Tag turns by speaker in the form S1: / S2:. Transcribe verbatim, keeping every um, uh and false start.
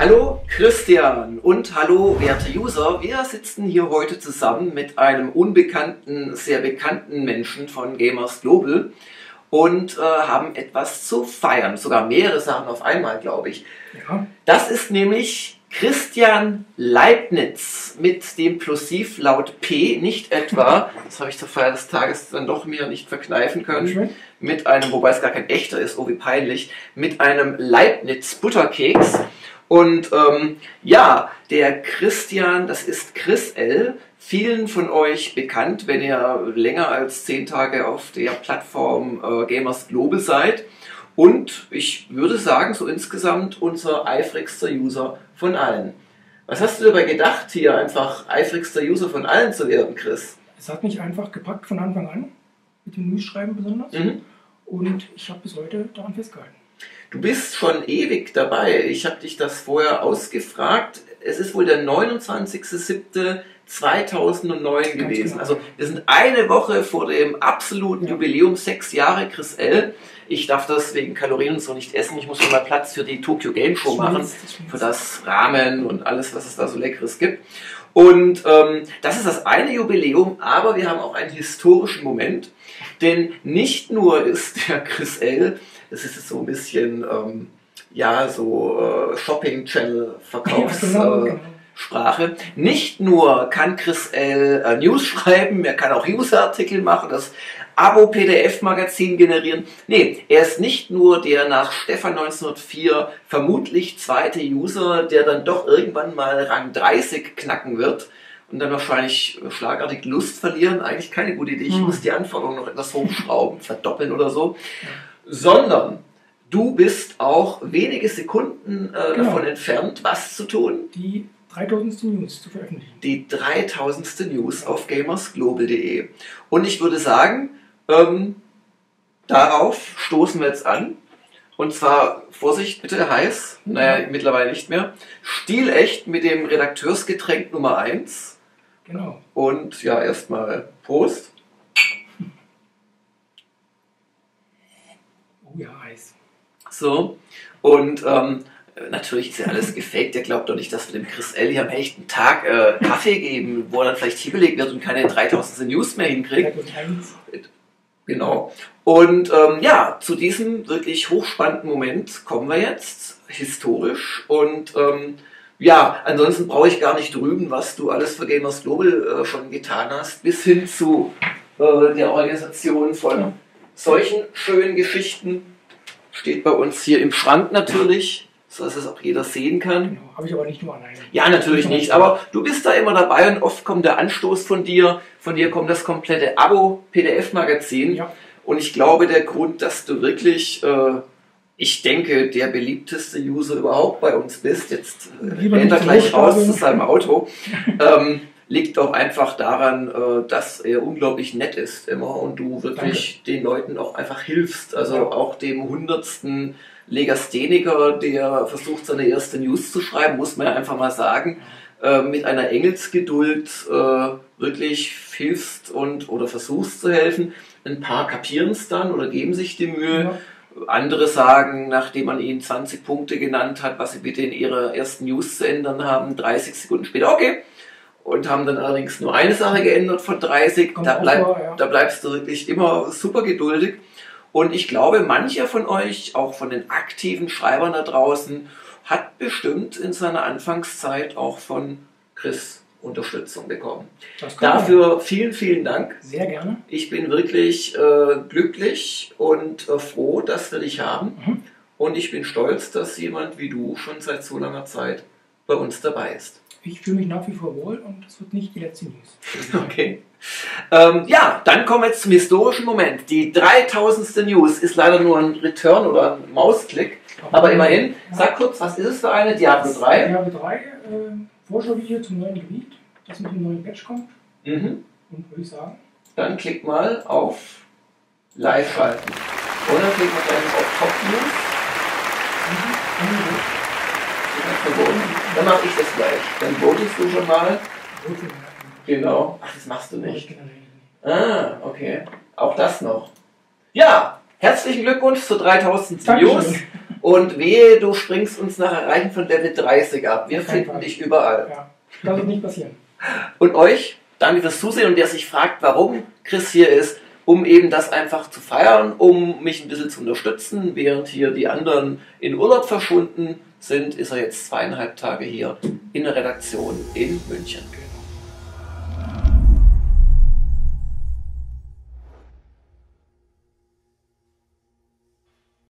S1: Hallo Christian und hallo werte User. Wir sitzen hier heute zusammen mit einem unbekannten, sehr bekannten Menschen von Gamers Global und äh, haben etwas zu feiern. Sogar mehrere Sachen auf einmal, glaube ich.
S2: Ja.
S1: Das ist nämlich Christian Leibniz mit dem Plosivlaut P, nicht etwa, das habe ich zur Feier des Tages dann doch mir nicht verkneifen können, mit einem, wobei es gar kein echter ist, oh wie peinlich, mit einem Leibniz Butterkeks. Und ähm, ja, der Christian, das ist Chris L., vielen von euch bekannt, wenn ihr länger als zehn Tage auf der Plattform äh, Gamers Global seid. Und ich würde sagen, so insgesamt unser eifrigster User von allen. Was hast du dabei gedacht, hier einfach eifrigster User von allen zu werden, Chris?
S2: Es hat mich einfach gepackt von Anfang an, mit dem News-Schreiben besonders. Mhm. Und ich habe bis heute daran festgehalten.
S1: Du bist schon ewig dabei. Ich habe dich das vorher ausgefragt. Es ist wohl der neunundzwanzigster siebter zweitausendneun gewesen. Genau. Also wir sind eine Woche vor dem absoluten ja. Jubiläum, sechs Jahre Chris L. Ich darf das wegen Kalorien und so nicht essen. Ich muss schon mal Platz für die Tokyo Game Show machen, das für das Ramen und alles, was es da so Leckeres gibt. Und ähm, das ist das eine Jubiläum, aber wir haben auch einen historischen Moment, denn nicht nur ist der Chris L., das ist jetzt so ein bisschen, ähm, ja, so äh, Shopping-Channel-Verkaufssprache. Ja, genau. Nicht nur kann Chris L. äh, News schreiben, er kann auch User-Artikel machen, das Abo-P D F-Magazin generieren. Nee, er ist nicht nur der nach Stefan neunzehnhundertvier vermutlich zweite User, der dann doch irgendwann mal Rang dreißig knacken wird und dann wahrscheinlich schlagartig Lust verlieren. Eigentlich keine gute Idee. Ich hm. muss die Anforderungen noch etwas hochschrauben, verdoppeln oder so. Ja. Sondern du bist auch wenige Sekunden äh, genau. davon entfernt, was zu tun?
S2: Die dreitausendste News zu veröffentlichen.
S1: Die dreitausendste News auf gamersglobal punkt de. Und ich würde sagen, ähm, darauf stoßen wir jetzt an. Und zwar, Vorsicht, bitte heiß, mhm. naja, mittlerweile nicht mehr, stilecht mit dem Redakteursgetränk Nummer eins.
S2: Genau.
S1: Und ja, erstmal Prost.
S2: Oh ja, heiß.
S1: So, und ähm, natürlich ist ja alles gefaked. Der glaubt doch nicht, dass wir dem Chris L. hier am echten Tag äh, Kaffee geben, wo er dann vielleicht hingelegt wird und keine dreitausendste News mehr hinkriegt. Genau. Und ähm, ja, zu diesem wirklich hochspannenden Moment kommen wir jetzt, historisch. Und ähm, ja, ansonsten brauche ich gar nicht drüben, was du alles für Gamers Global äh, schon getan hast, bis hin zu äh, der Organisation von solchen schönen Geschichten. Steht bei uns hier im Schrank natürlich, sodass es auch jeder sehen kann.
S2: Genau, habe ich aber nicht nur alleine.
S1: Ja, natürlich nicht, aber du bist da immer dabei und oft kommt der Anstoß von dir. Von dir kommt das komplette Abo-P D F-Magazin. Ja. Und ich glaube, der Grund, dass du wirklich, äh, ich denke, der beliebteste User überhaupt bei uns bist, jetzt äh, rennt er gleich raus zu seinem Auto, ähm, liegt auch einfach daran, äh, dass er unglaublich nett ist immer und du wirklich Danke. Den Leuten auch einfach hilfst. Also ja. auch dem hundertsten Legastheniker, der versucht, seine erste News zu schreiben, muss man ja einfach mal sagen, äh, mit einer Engelsgeduld äh, wirklich hilfst und oder versuchst zu helfen. Ein paar kapieren es dann oder geben sich die Mühe. Ja. Andere sagen, nachdem man ihnen zwanzig Punkte genannt hat, was sie bitte in ihrer ersten News zu ändern haben, dreißig Sekunden später, okay. Und haben dann allerdings nur eine Sache geändert von dreißig. Da, bleib, vor, ja. da bleibst du wirklich immer super geduldig. Und ich glaube, mancher von euch, auch von den aktiven Schreibern da draußen, hat bestimmt in seiner Anfangszeit auch von Chris Unterstützung bekommen. Dafür sein. vielen, vielen Dank.
S2: Sehr gerne.
S1: Ich bin wirklich äh, glücklich und äh, froh, dass wir dich haben. Mhm. Und ich bin stolz, dass jemand wie du schon seit so langer Zeit bei uns dabei ist.
S2: Ich fühle mich nach wie vor wohl und das wird nicht die letzte News.
S1: Okay. Ähm, ja, dann kommen wir jetzt zum historischen Moment. Die dreitausendste News ist leider nur ein Return oder ein Mausklick. Aber immerhin, sag kurz, was ist es für eine? Diablo drei?
S2: Diablo drei, äh, Vorschauvideo zum neuen Gebiet, das mit dem neuen Patch kommt. Mhm. Und würde ich sagen.
S1: Dann klick mal auf Live schalten. Und dann klick mal gleich auf Top News. Mhm. Dann mache ich das gleich. Dann votest du schon mal. Genau. Ach, das machst du nicht. Ah, okay. Auch das noch. Ja, herzlichen Glückwunsch zur dreitausendsten News. Und wehe, du springst uns nach Erreichen von Level dreißig ab. Wir finden Fall. dich überall.
S2: Ja, das wird nicht passieren.
S1: Und euch, danke fürs Zusehen und der sich fragt, warum Chris hier ist, um eben das einfach zu feiern, um mich ein bisschen zu unterstützen, während hier die anderen in Urlaub verschwunden sind, ist er jetzt zweieinhalb Tage hier in der Redaktion in München.
S2: Genau.